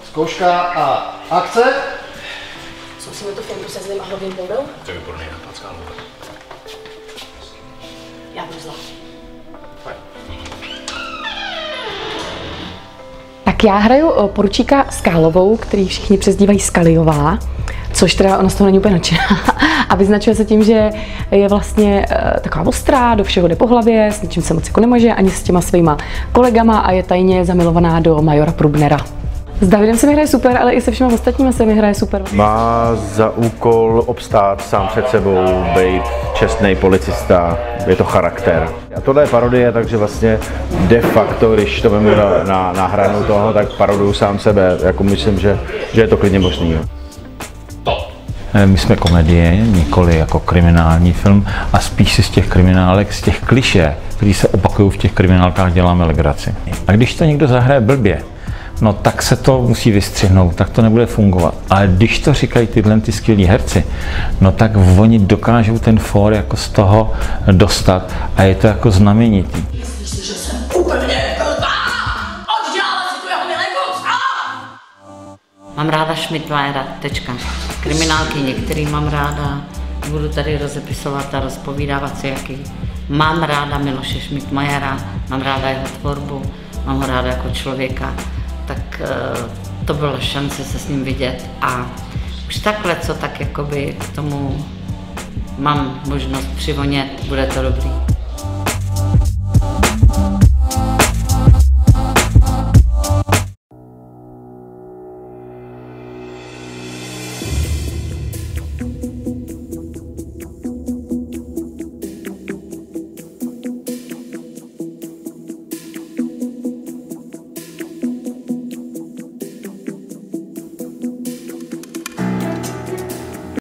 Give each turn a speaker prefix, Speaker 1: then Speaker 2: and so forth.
Speaker 1: Zkouška a akce.
Speaker 2: Zkusíme tu filmu se zlým a hlavním poldou?
Speaker 3: To je výborný nápad, Skálové.
Speaker 2: Já budu zlá.
Speaker 4: Tak já hraju poručíka Skálovou, který všichni přezdívají Skaliová, což teda ona z toho není úplně nadšená. A vyznačuje se tím, že je vlastně taková ostrá, do všeho jde po hlavě, s ničím se moc jako nemaže, ani s těma svýma kolegama a je tajně zamilovaná do majora Prubnera. S Davidem se mi hraje super, ale i se všema ostatními se mi hraje super.
Speaker 5: Má za úkol obstát sám před sebou, být čestný policista, je to charakter. A tohle je parodie, takže vlastně de facto, když to vemu na hranu toho, tak paroduju sám sebe, jako myslím, že je to klidně možný.
Speaker 6: My jsme komedie, nikoli jako kriminální film a spíš si z těch kriminálek, z těch klišé, které se opakují v těch kriminálkách, děláme legraci. A když to někdo zahraje blbě, no tak se to musí vystřihnout, tak to nebude fungovat. Ale když to říkají tyhle ty skvělí herci, no tak oni dokážou ten fór jako z toho dostat a je to jako znamenitý.
Speaker 2: Myslíš si, že jsem úplně blbá? Oddělala si tu jeho milenku?
Speaker 7: Mám ráda Schmidtmayera, tečka. Kriminálky některý mám ráda, budu tady rozepisovat a rozpovídávat si jaký. Mám ráda Miloše Schmidtmayera, mám ráda jeho tvorbu, mám ho ráda jako člověka. Tak to byla šance se s ním vidět a už takhle, co tak jakoby k tomu mám možnost přivonět, bude to dobrý.